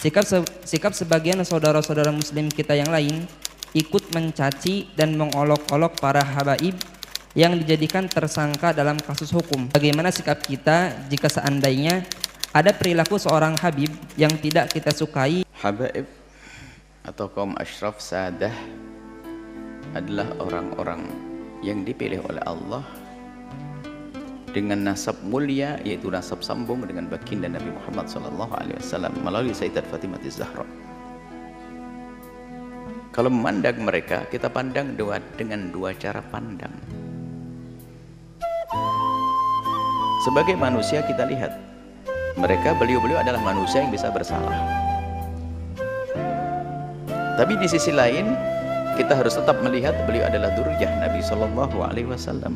Sikap sebagian saudara-saudara muslim kita yang lain ikut mencaci dan mengolok-olok para habaib yang dijadikan tersangka dalam kasus hukum. Bagaimana sikap kita jika seandainya ada perilaku seorang habib yang tidak kita sukai? Habaib atau kaum asyraf sadah adalah orang-orang yang dipilih oleh Allah dengan nasab mulia, yaitu nasab sambung dengan baginda Nabi Muhammad SAW melalui Sayyidat Fatimah Az-Zahra. Kalau memandang mereka, kita pandang dengan dua cara pandang. Sebagai manusia kita lihat mereka, beliau-beliau adalah manusia yang bisa bersalah. Tapi di sisi lain kita harus tetap melihat beliau adalah dzurriyyah Nabi SAW.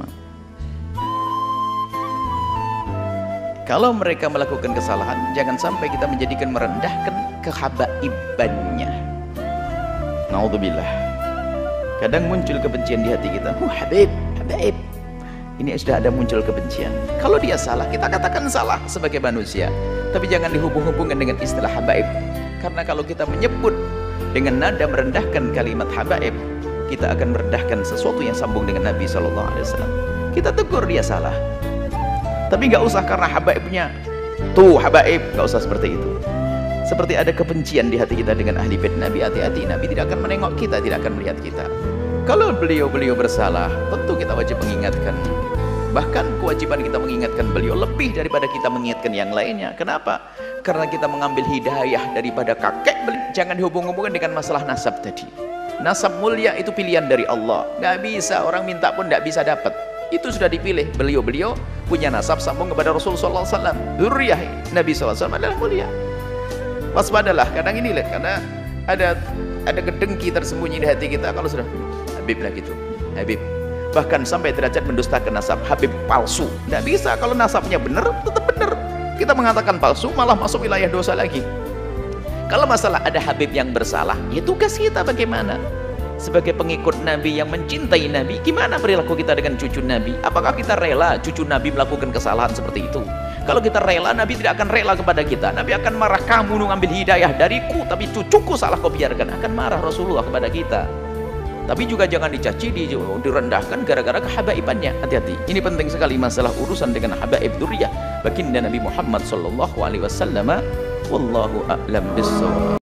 Kalau mereka melakukan kesalahan, jangan sampai kita menjadikan merendahkan kehabaibannya. Naudzubillah. Kadang muncul kebencian di hati kita. Habib, habaib. Ini sudah ada muncul kebencian. Kalau dia salah, kita katakan salah sebagai manusia. Tapi jangan dihubung-hubungkan dengan istilah habaib. Karena kalau kita menyebut dengan nada merendahkan kalimat habaib, kita akan merendahkan sesuatu yang sambung dengan Nabi SAW. Kita tegur dia salah. Tapi nggak usah karena habaibnya tuh habaib, nggak usah seperti itu. Seperti ada kebencian di hati kita dengan ahli bait Nabi, hati-hati, Nabi tidak akan menengok kita, tidak akan melihat kita. Kalau beliau bersalah, tentu kita wajib mengingatkan. Bahkan kewajiban kita mengingatkan beliau lebih daripada kita mengingatkan yang lainnya. Kenapa? Karena kita mengambil hidayah daripada kakek beliau. Jangan dihubung-hubungkan dengan masalah nasab tadi. Nasab mulia itu pilihan dari Allah. Nggak bisa, orang minta pun nggak bisa dapat. Itu sudah dipilih. Beliau punya nasab sambung kepada Rasulullah SAW. Dzurriyyah Nabi SAW adalah mulia. Waspadalah, kadang ini lihat, karena ada kedengki tersembunyi di hati kita. Kalau sudah Habib lah gitu, Habib, bahkan sampai derajat mendustakan nasab, Habib palsu. Tidak bisa. Kalau nasabnya benar, tetap benar. Kita mengatakan palsu, malah masuk wilayah dosa lagi. Kalau masalah ada Habib yang bersalah, ya tugas kita bagaimana sebagai pengikut Nabi yang mencintai Nabi. Gimana perilaku kita dengan cucu Nabi? Apakah kita rela cucu Nabi melakukan kesalahan seperti itu? Kalau kita rela, Nabi tidak akan rela kepada kita. Nabi akan marah, kamu ngambil hidayah dariku tapi cucuku salah kau biarkan. Akan marah Rasulullah kepada kita. Tapi juga jangan dicaci, direndahkan gara-gara kehabaibannya. Hati-hati, ini penting sekali masalah urusan dengan habaib dzurriyyah baginda Nabi Muhammad SAW. Wallahu a'lam bishawab.